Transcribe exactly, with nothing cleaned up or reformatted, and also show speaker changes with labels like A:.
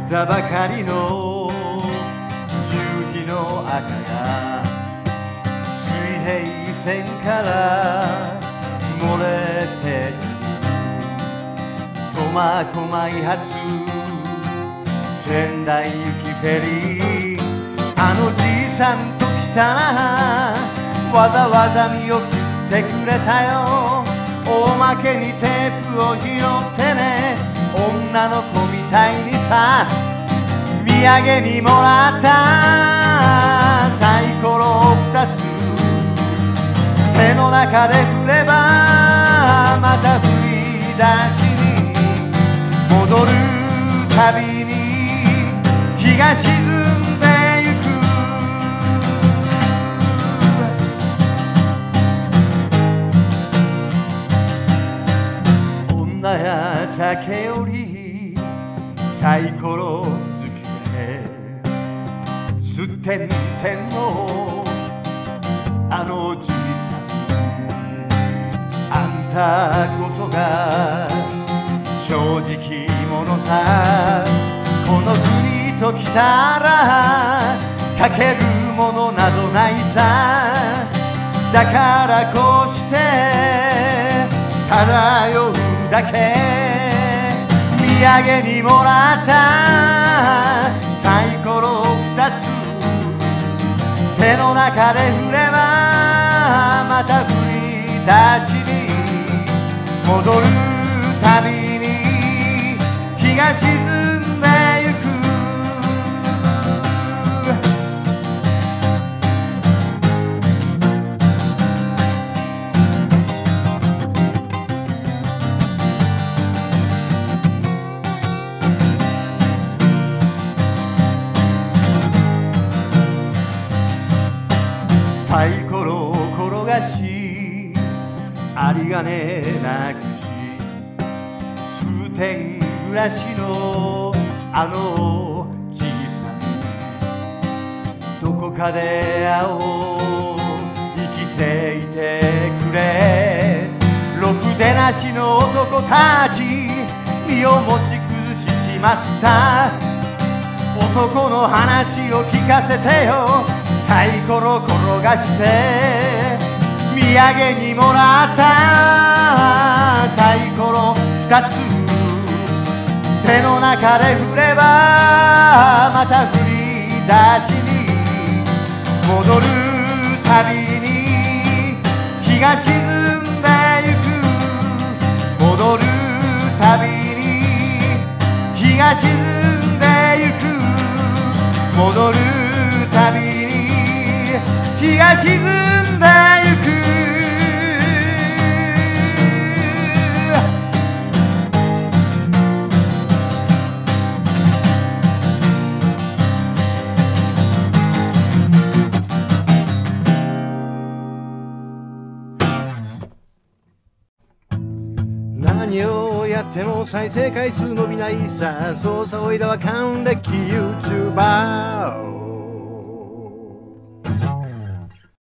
A: たばかりの夕日の赤が水平線から漏れて苫小牧発仙台行きフェリー、あのじいさんと来たらわざわざ見送ってくれたよ。おまけにテープを拾ってね、女の子みたいにさ、土産にもらったサイコロ二つ手の中で振れば、また振り出しに戻るたびに日が沈んでゆく。女や酒よりサイコロ好きですってんてんのあのじいさん、あんたこそが正直者さ。この国と来たらかけるものなどないさ。だからこうして漂うだけ、土産にもらったサイコロ二つ手の中で振れば、また振り出しに戻るたびに日が沈んでゆく。サイコロを転がし有り金なくし、数点暮らしのあのじいさん、どこかで会おう、生きていてくれ。ろくでなしの男たち身を持ち崩しちまった男の話を聞かせてよ。サイコロ転がして土産にもらったサイコロ二つ手の中で振れば、また振り出しに戻るたびに日が沈んでゆく。戻るたびに日が沈んでゆく。戻るたびに日が沈んでゆく。何をやっても再生回数伸びないさ。操作オイラは還暦 YouTuber。